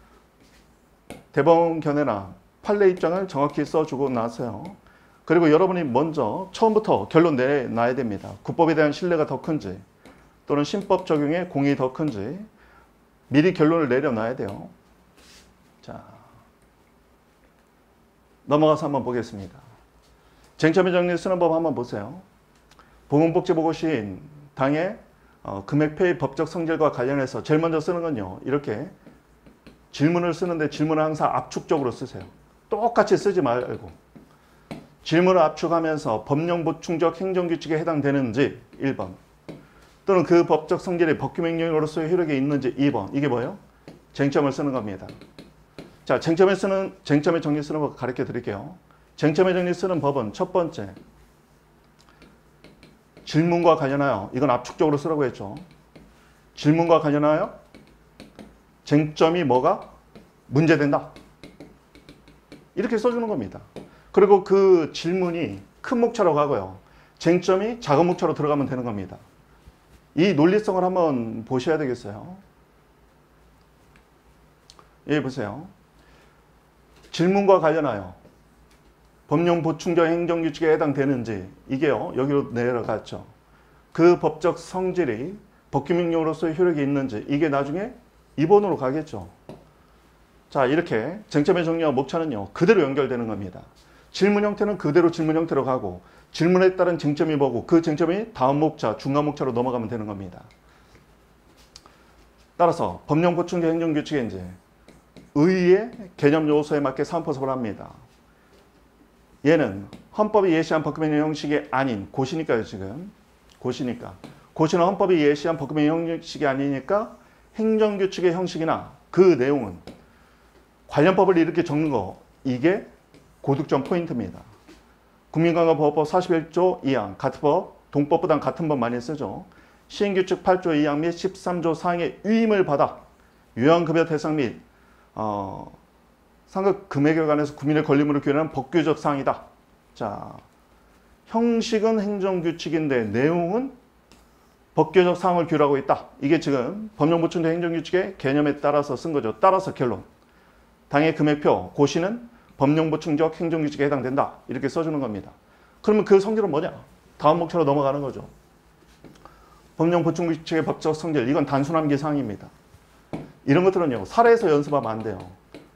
대법원 견해나 판례 입장을 정확히 써주고 나서요. 그리고 여러분이 먼저 처음부터 결론 내놔야 됩니다. 구법에 대한 신뢰가 더 큰지 또는 신법 적용의 공이 더 큰지 미리 결론을 내려놔야 돼요. 자, 넘어가서 한번 보겠습니다. 쟁점의 정리 쓰는 법 한번 보세요. 보건복지보고시인 당의 어, 금액표의 법적 성질과 관련해서 제일 먼저 쓰는 건요. 이렇게 질문을 쓰는데 질문을 항상 압축적으로 쓰세요. 똑같이 쓰지 말고 질문을 압축하면서 법령 보충적 행정규칙에 해당되는지 일 번 또는 그 법적 성질이 법규명령으로서의 효력이 있는지 이 번 이게 뭐예요? 쟁점을 쓰는 겁니다. 자, 쟁점에 쓰는 쟁점의 정리 쓰는 법 가르쳐 드릴게요. 쟁점의 정리 쓰는 법은 첫 번째 질문과 관련하여 이건 압축적으로 쓰라고 했죠. 질문과 관련하여 쟁점이 뭐가 문제된다. 이렇게 써주는 겁니다. 그리고 그 질문이 큰 목차로 가고요. 쟁점이 작은 목차로 들어가면 되는 겁니다. 이 논리성을 한번 보셔야 되겠어요. 여기 보세요. 질문과 관련하여 법령 보충적 행정규칙에 해당되는지 이게요. 여기로 내려갔죠. 그 법적 성질이 법규명령으로서의 효력이 있는지 이게 나중에 이 번으로 가겠죠. 자, 이렇게 쟁점의 정리와 목차는요. 그대로 연결되는 겁니다. 질문 형태는 그대로 질문 형태로 가고 질문에 따른 쟁점이 뭐고 그 쟁점이 다음 목차, 중간 목차로 넘어가면 되는 겁니다. 따라서 법령 보충적 행정규칙에 이제 의의 개념 요소에 맞게 사원포섭을 합니다. 얘는 헌법이 예시한 법규명령 형식이 아닌 고시니까요. 지금 고시니까 고시는 헌법이 예시한 법규명령 형식이 아니니까 행정규칙의 형식이나 그 내용은 관련법을 이렇게 적는 거 이게 고득점 포인트입니다. 국민건강보호법 사십일 조 이 항 같은 법, 동법보단 같은 법 많이 쓰죠. 시행규칙 팔 조 이 항 및 십삼 조 사 항의 위임을 받아 요양급여 대상 및 어, 상급 금액에 관해서 국민의 권리물을 규율하는 법규적 사항이다. 자, 형식은 행정규칙인데 내용은 법규적 사항을 규율하고 있다. 이게 지금 법령보충적 행정규칙의 개념에 따라서 쓴 거죠. 따라서 결론. 당의 금액표, 고시는 법령보충적 행정규칙에 해당된다. 이렇게 써주는 겁니다. 그러면 그 성질은 뭐냐? 다음 목차로 넘어가는 거죠. 법령보충규칙의 법적 성질. 이건 단순함기 사항입니다. 이런 것들은요. 사례에서 연습하면 안 돼요.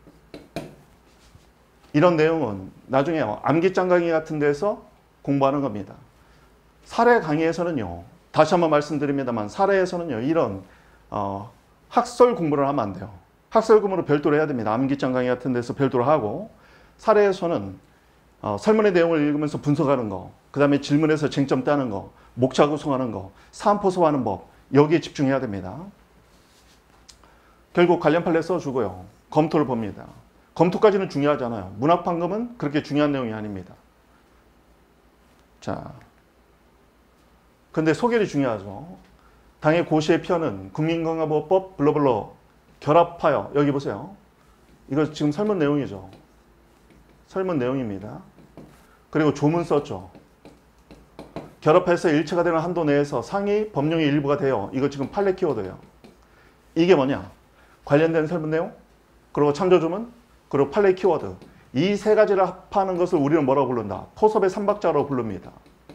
이런 내용은 나중에 암기장 강의 같은 데서 공부하는 겁니다. 사례 강의에서는요. 다시 한번 말씀드립니다만 사례에서는요. 이런 어, 학설 공부를 하면 안 돼요. 학설 공부를 별도로 해야 됩니다. 암기장 강의 같은 데서 별도로 하고 사례에서는 어, 설문의 내용을 읽으면서 분석하는 거, 그 다음에 질문에서 쟁점 따는 거, 목차 구성하는 거, 사안포섭하는 법 여기에 집중해야 됩니다. 결국 관련 판례 써주고요. 검토를 봅니다. 검토까지는 중요하잖아요. 문학판검은 그렇게 중요한 내용이 아닙니다. 자, 근데 소결이 중요하죠. 당의 고시의 편은 국민건강보호법 블러블러 결합하여 여기 보세요. 이거 지금 설문 내용이죠. 설문 내용입니다. 그리고 조문 썼죠. 결합해서 일체가 되는 한도 내에서 상위 법령의 일부가 돼요. 이거 지금 판례 키워드예요. 이게 뭐냐? 관련된 설문 내용, 그리고 참조 조문, 그리고 판례 키워드. 이 세 가지를 합하는 것을 우리는 뭐라고 부른다? 포섭의 삼박자로 부릅니다.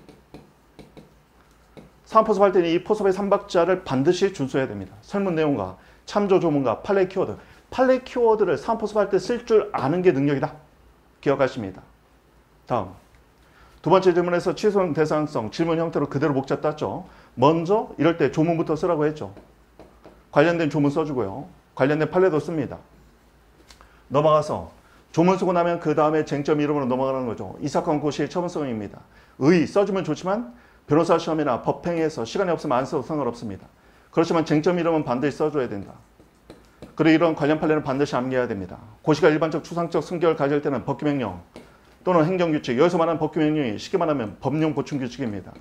사안포섭할 때는 이 포섭의 삼박자를 반드시 준수해야 됩니다. 설문 내용과 참조 조문과 판례 키워드. 판례 키워드를 사안포섭할 때 쓸 줄 아는 게 능력이다. 기억하십니다. 다음. 두 번째 질문에서 취소는 대상성, 질문 형태로 그대로 목차 땄죠. 먼저 이럴 때 조문부터 쓰라고 했죠. 관련된 조문 써주고요. 관련된 판례도 씁니다. 넘어가서 조문 쓰고 나면 그 다음에 쟁점 이름으로 넘어가는 거죠. 이 사건 고시의 처분성입니다. 의 써주면 좋지만 변호사 시험이나 법행에서 시간이 없으면 안 써도 상관없습니다. 그렇지만 쟁점 이름은 반드시 써줘야 된다. 그리고 이런 관련 판례는 반드시 암기해야 됩니다. 고시가 일반적 추상적 승격을 가질 때는 법규명령 또는 행정규칙, 여기서 말하는 법규명령이 쉽게 말하면 법령보충규칙입니다.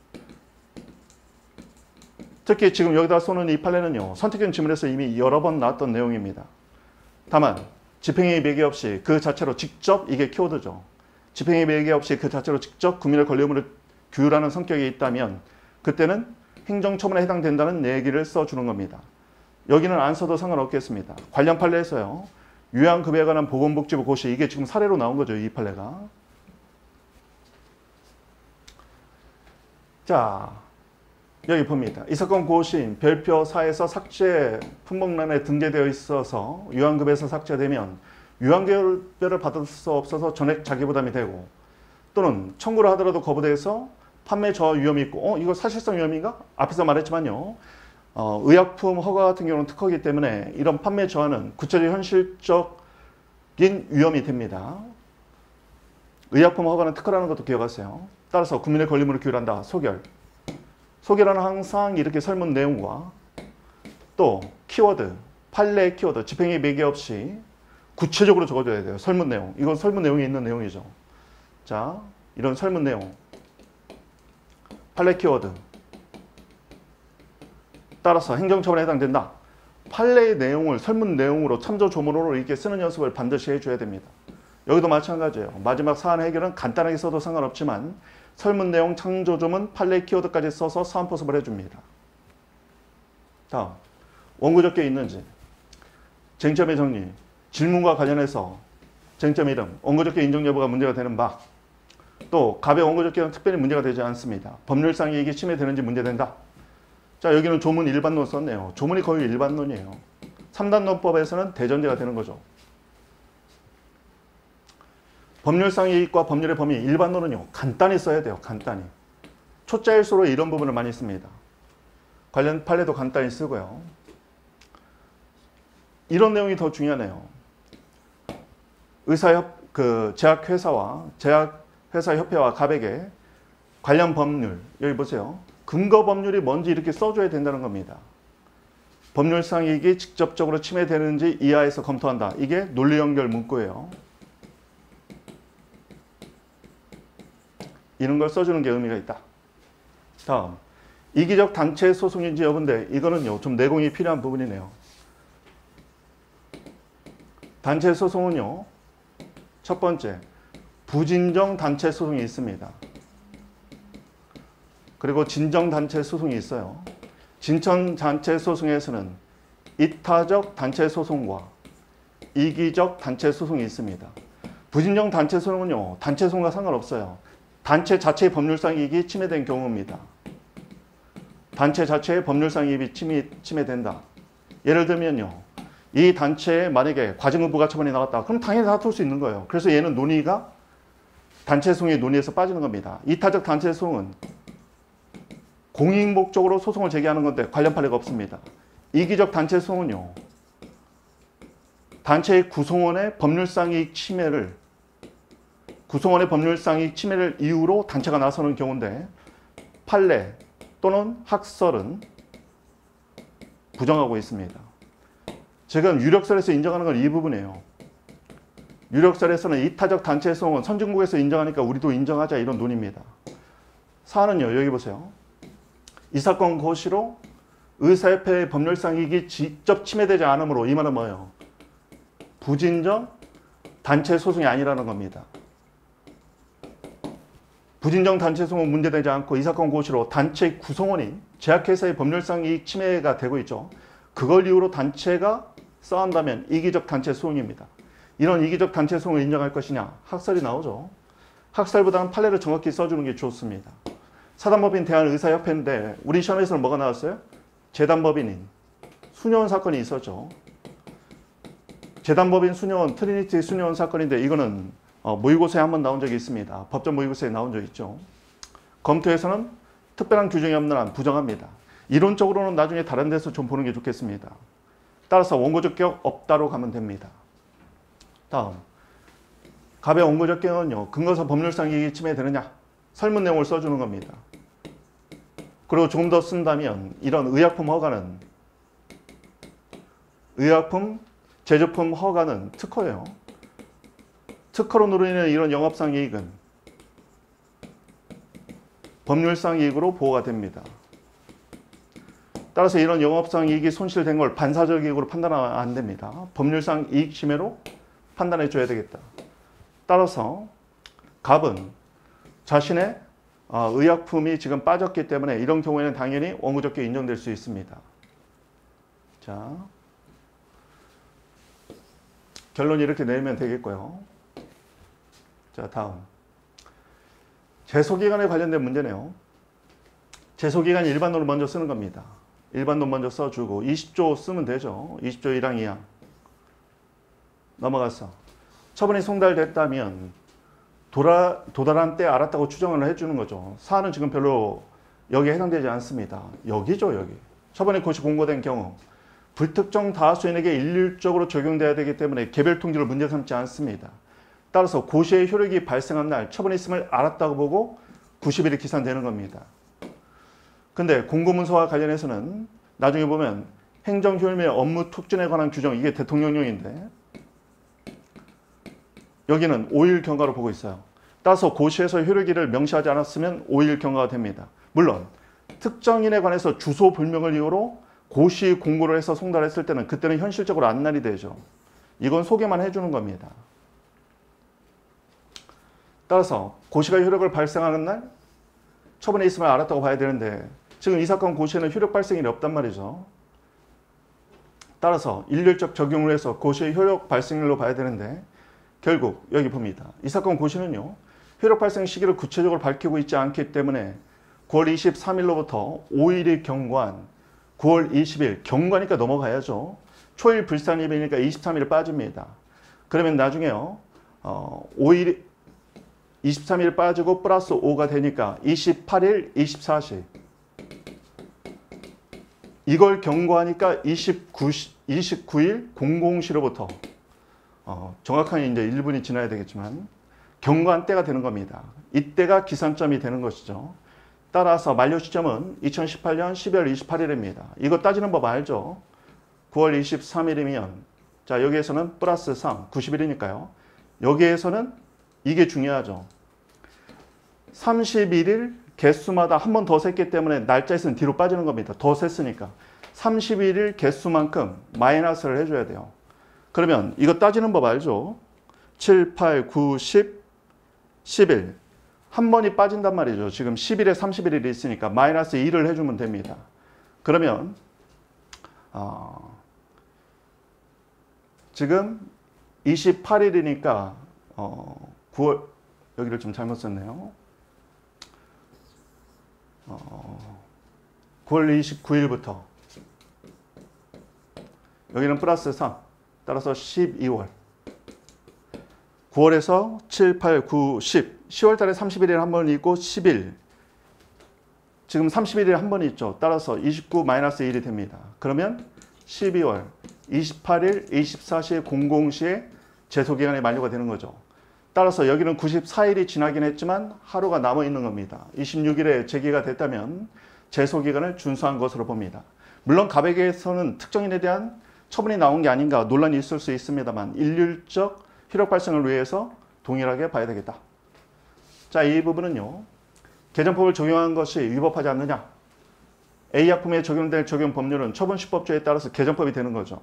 특히 지금 여기다 쏘는 이 판례는요. 선택형 지문에서 이미 여러 번 나왔던 내용입니다. 다만 집행의 매개 없이 그 자체로 직접 이게 키워드죠. 집행의 매개 없이 그 자체로 직접 국민의 권리 의무를 규율하는 성격이 있다면 그때는 행정처분에 해당된다는 얘기를 써주는 겁니다. 여기는 안 써도 상관없겠습니다. 관련 판례에서요. 요양급여에 관한 보건복지부 고시 이게 지금 사례로 나온 거죠. 이 판례가. 자, 여기 봅니다. 이 사건 고시인 별표사에서 삭제 품목란에 등재되어 있어서 요양급여에서 삭제되면 요양급여를 받을 수 없어서 전액 자기부담이 되고 또는 청구를 하더라도 거부돼서 판매 저하 위험이 있고 어 이거 사실상 위험인가? 앞에서 말했지만요. 어, 의약품 허가 같은 경우는 특허이기 때문에 이런 판매 저하는 구체적 현실적인 위험이 됩니다. 의약품 허가는 특허라는 것도 기억하세요. 따라서 국민의 권리물을 규율한다. 소결. 소결은 항상 이렇게 설문 내용과 또 키워드, 판례 키워드, 집행의 매개 없이 구체적으로 적어줘야 돼요. 설문 내용. 이건 설문 내용에 있는 내용이죠. 자, 이런 설문 내용. 판례 키워드. 따라서 행정처분에 해당된다. 판례의 내용을 설문 내용으로 참조 조문으로 이렇게 쓰는 연습을 반드시 해줘야 됩니다. 여기도 마찬가지예요. 마지막 사안 해결은 간단하게 써도 상관없지만 설문 내용, 참조 조문, 판례 키워드까지 써서 사안 포섭을 해줍니다. 다음, 원고적게 있는지. 쟁점의 정리. 질문과 관련해서 쟁점 이름, 원고적게 인정 여부가 문제가 되는 바. 또 갑의 원고적게는 특별히 문제가 되지 않습니다. 법률상 이익이 침해되는지 문제된다. 자, 여기는 조문 일반론 썼네요. 조문이 거의 일반론이에요. 삼 단 논법에서는 대전제가 되는 거죠. 법률상 이익과 법률의 범위, 일반론은요. 간단히 써야 돼요. 간단히. 초짜일수록 이런 부분을 많이 씁니다. 관련 판례도 간단히 쓰고요. 이런 내용이 더 중요하네요. 의사협, 그 제약회사와 제약회사협회와 갑에게 관련 법률, 여기 보세요. 근거 법률이 뭔지 이렇게 써줘야 된다는 겁니다. 법률상 이익이 직접적으로 침해되는지 이하에서 검토한다. 이게 논리 연결 문구예요. 이런 걸 써주는 게 의미가 있다. 다음, 이기적 단체 소송인지 여부인데 이거는요. 좀 내공이 필요한 부분이네요. 단체 소송은요. 첫 번째, 부진정 단체 소송이 있습니다. 그리고 진정 단체 소송이 있어요. 진천 단체 소송에서는 이타적 단체 소송과 이기적 단체 소송이 있습니다. 부진정 단체 소송은요. 단체 소송과 상관없어요. 단체 자체의 법률상 이익이 침해된 경우입니다. 단체 자체의 법률상 이익이 침해, 침해된다. 예를 들면요. 이 단체에 만약에 과징금 부과처분이 나왔다. 그럼 당연히 다툴 수 있는 거예요. 그래서 얘는 논의가 단체 소송의 논의에서 빠지는 겁니다. 이타적 단체 소송은 공익 목적으로 소송을 제기하는 건데 관련 판례가 없습니다. 이기적 단체 소송은요. 단체의 구성원의 법률상 이익 침해를 구성원의 법률상 이익 침해를 이유로 단체가 나서는 경우인데 판례 또는 학설은 부정하고 있습니다. 지금 유력설에서 인정하는 건 이 부분이에요. 유력설에서는 이타적 단체 소송은 선진국에서 인정하니까 우리도 인정하자 이런 논의입니다. 사안은요. 여기 보세요. 이 사건 고시로 의사협회의 법률상 이익이 직접 침해되지 않으므로 이 말은 뭐예요? 부진정 단체 소송이 아니라는 겁니다. 부진정 단체 소송은 문제되지 않고 이 사건 고시로 단체 구성원인 제약회사의 법률상 이익 침해가 되고 있죠. 그걸 이유로 단체가 써한다면 이기적 단체 소송입니다. 이런 이기적 단체 소송을 인정할 것이냐? 학설이 나오죠. 학설보다는 판례를 정확히 써주는 게 좋습니다. 사단법인 대한의사협회인데 우리 시험에서는 뭐가 나왔어요? 재단법인인 수녀원 사건이 있었죠. 재단법인 수녀원, 트리니티 수녀원 사건인데 이거는 어, 모의고사에 한번 나온 적이 있습니다. 법전 모의고사에 나온 적 있죠. 검토에서는 특별한 규정이 없는 한 부정합니다. 이론적으로는 나중에 다른 데서 좀 보는 게 좋겠습니다. 따라서 원고적격 없다로 가면 됩니다. 다음, 갑의 원고적격은요. 근거사 법률상 이익이 침해되느냐? 설문 내용을 써주는 겁니다. 그리고 조금 더 쓴다면 이런 의약품 허가는 의약품 제조품 허가는 특허예요. 특허로 누리는 이런 영업상 이익은 법률상 이익으로 보호가 됩니다. 따라서 이런 영업상 이익이 손실된 걸 반사적 이익으로 판단하면 안 됩니다. 법률상 이익 침해로 판단해 줘야 되겠다. 따라서 갑은 자신의 의약품이 지금 빠졌기 때문에 이런 경우에는 당연히 원고적격 인정될 수 있습니다. 자, 결론 이렇게 내면 되겠고요. 자, 다음. 제소기간에 관련된 문제네요. 제소기간 일반론을 먼저 쓰는 겁니다. 일반론 먼저 써주고 이십 조 쓰면 되죠. 이십 조 일 항 이 항. 넘어가서 처분이 송달됐다면 도라, 도달한 때 알았다고 추정을 해주는 거죠. 사안은 지금 별로 여기에 해당되지 않습니다. 여기죠, 여기. 처분의 고시 공고된 경우 불특정 다수인에게 일률적으로 적용돼야 되기 때문에 개별 통지를 문제 삼지 않습니다. 따라서 고시의 효력이 발생한 날 처분이 있음을 알았다고 보고 구십 일이 기산되는 겁니다. 근데 공고문서와 관련해서는 나중에 보면 행정효율 및 업무 촉진에 관한 규정, 이게 대통령령인데 여기는 오 일 경과로 보고 있어요. 따라서 고시에서 효력일을 명시하지 않았으면 오 일 경과가 됩니다. 물론 특정인에 관해서 주소 불명을 이유로 고시 공고를 해서 송달했을 때는 그때는 현실적으로 안날이 되죠. 이건 소개만 해주는 겁니다. 따라서 고시가 효력을 발생하는 날 처분에 있음을 알았다고 봐야 되는데 지금 이 사건 고시에는 효력 발생일이 없단 말이죠. 따라서 일률적 적용을 해서 고시의 효력 발생일로 봐야 되는데 결국 여기 봅니다. 이 사건 고시는요. 효력 발생 시기를 구체적으로 밝히고 있지 않기 때문에 구월 이십삼일로부터 오 일이 경과한 구월 이십일, 경과니까 넘어가야죠. 초일 불산일이니까 이십삼 일 빠집니다. 그러면 나중에요. 어, 오 일, 이십삼 일 빠지고 플러스 오가 되니까 이십팔 일, 이십사 시. 이걸 경과하니까 이십구, 이십구 일 공 시로부터 어, 정확하게 이제 일 분이 지나야 되겠지만 경과한 때가 되는 겁니다. 이때가 기산점이 되는 것이죠. 따라서 만료 시점은 이천십팔 년 십이월 이십팔일입니다. 이거 따지는 법 알죠? 구월 이십삼일이면 자 여기에서는 플러스 삼, 구십 일이니까요. 여기에서는 이게 중요하죠. 삼십일 일 개수마다 한 번 더 셌기 때문에 날짜에서는 뒤로 빠지는 겁니다. 더 셌으니까. 삼십일 일 개수만큼 마이너스를 해줘야 돼요. 그러면 이거 따지는 법 알죠? 칠, 팔, 구, 십, 십일. 한 번이 빠진단 말이죠. 지금 십 일에 삼십일 일이 있으니까 마이너스 일을 해주면 됩니다. 그러면 어, 지금 이십팔 일이니까 어, 구월 여기를 좀 잘못 썼네요. 어, 구월 이십구 일부터 여기는 플러스 삼 따라서 십이월 구월에서 칠, 팔, 구, 십 시월 달에 삼십일 일 한 번 있고 십 일 지금 삼십일 일 한 번 있죠. 따라서 이십구 마이너스 일이 됩니다. 그러면 십이월 이십팔 일 이십사 시 공 시에 제소기간이 만료가 되는 거죠. 따라서 여기는 구십사 일이 지나긴 했지만 하루가 남아 있는 겁니다. 이십육 일에 제기가 됐다면 제소기간을 준수한 것으로 봅니다. 물론 가백에서는 특정인에 대한 처분이 나온 게 아닌가 논란이 있을 수 있습니다만 일률적 효력 발생을 위해서 동일하게 봐야 되겠다. 자, 이 부분은요. 개정법을 적용한 것이 위법하지 않느냐. A약품에 적용될 적용 법률은 처분시법조에 따라서 개정법이 되는 거죠.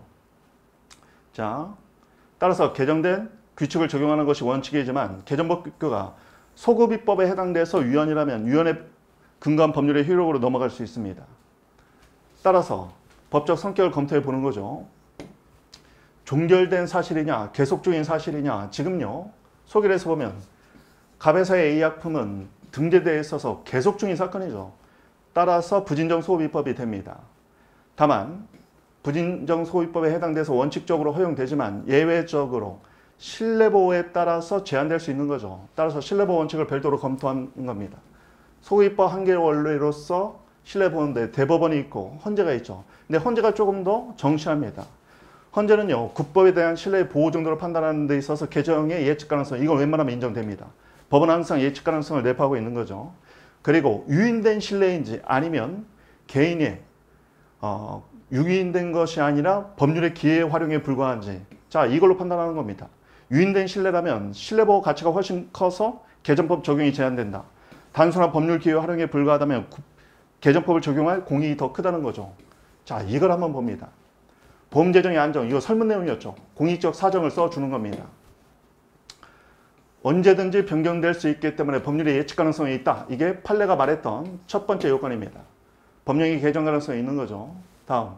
자, 따라서 개정된 규칙을 적용하는 것이 원칙이지만 개정법규가 소급입법에 해당돼서 위헌이라면 위헌에 근거한 법률의 효력으로 넘어갈 수 있습니다. 따라서 법적 성격을 검토해 보는 거죠. 종결된 사실이냐 계속 중인 사실이냐. 지금요 소개를 해서 보면 갑에서의 A약품은 등재대에 있어서 계속 중인 사건이죠. 따라서 부진정 소급입법이 됩니다. 다만 부진정 소급입법에 해당돼서 원칙적으로 허용되지만 예외적으로 신뢰보호에 따라서 제한될 수 있는 거죠. 따라서 신뢰보호 원칙을 별도로 검토하는 겁니다. 소급입법 한계 원리로서 신뢰보호인데 대법원이 있고 헌재가 있죠. 근데 헌재가 조금 더 정치합니다. 헌재는요 국법에 대한 신뢰 보호 정도를 판단하는 데 있어서 개정의 예측 가능성 이건 웬만하면 인정됩니다. 법은 항상 예측 가능성을 내포하고 있는 거죠. 그리고 유인된 신뢰인지 아니면 개인의 어, 유인된 것이 아니라 법률의 기회 활용에 불과한지 자 이걸로 판단하는 겁니다. 유인된 신뢰라면 신뢰보호 가치가 훨씬 커서 개정법 적용이 제한된다. 단순한 법률 기회 활용에 불과하다면 개정법을 적용할 공익이 더 크다는 거죠. 자 이걸 한번 봅니다. 보험재정의 안정 이거 설문 내용이었죠. 공익적 사정을 써주는 겁니다. 언제든지 변경될 수 있기 때문에 법률의 예측 가능성이 있다. 이게 판례가 말했던 첫 번째 요건입니다. 법령이 개정 가능성이 있는 거죠. 다음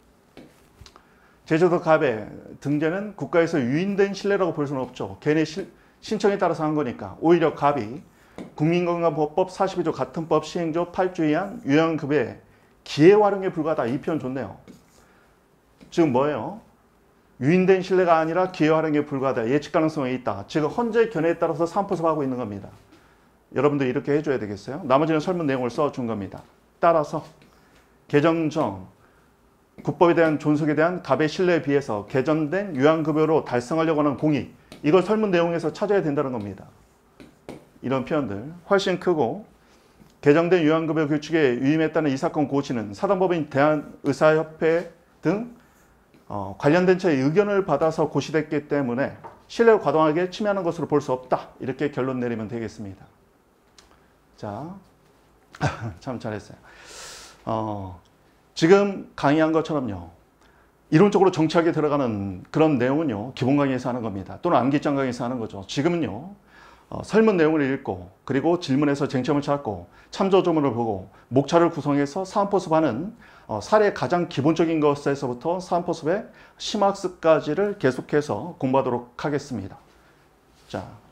제주도 갑의 등재는 국가에서 유인된 신뢰라고 볼 수는 없죠. 개인의 실, 신청에 따라서 한 거니까 오히려 갑이 국민건강보호법 사십이 조 같은 법 시행조 팔 조 이 항 유형급의 기회 활용에 불과하다. 이 표현 좋네요. 지금 뭐예요? 유인된 신뢰가 아니라 기회 활용에 불과하다. 예측 가능성이 있다. 지금 헌재 견해에 따라서 삼포섭하고 있는 겁니다. 여러분들 이렇게 해줘야 되겠어요? 나머지는 설문 내용을 써준 겁니다. 따라서 개정정 국법에 대한 존속에 대한 갑의 신뢰에 비해서 개정된 요양급여로 달성하려고 하는 공의, 이걸 설문 내용에서 찾아야 된다는 겁니다. 이런 표현들 훨씬 크고, 개정된 요양급여 규칙에 위임했다는 이 사건 고시는 사단법인 대한의사협회 등 어, 관련된 처의 의견을 받아서 고시됐기 때문에 신뢰를 과도하게 침해하는 것으로 볼 수 없다. 이렇게 결론 내리면 되겠습니다. 자, 참 잘했어요. 어, 지금 강의한 것처럼요, 이론적으로 정치학에 들어가는 그런 내용은요, 기본 강의에서 하는 겁니다. 또는 암기장 강의에서 하는 거죠. 지금은요, 어, 설문 내용을 읽고, 그리고 질문에서 쟁점을 찾고, 참조조문을 보고, 목차를 구성해서 사안포습하는 어, 사례의 가장 기본적인 것에서부터 사안포습의 심학습까지를 계속해서 공부하도록 하겠습니다. 자.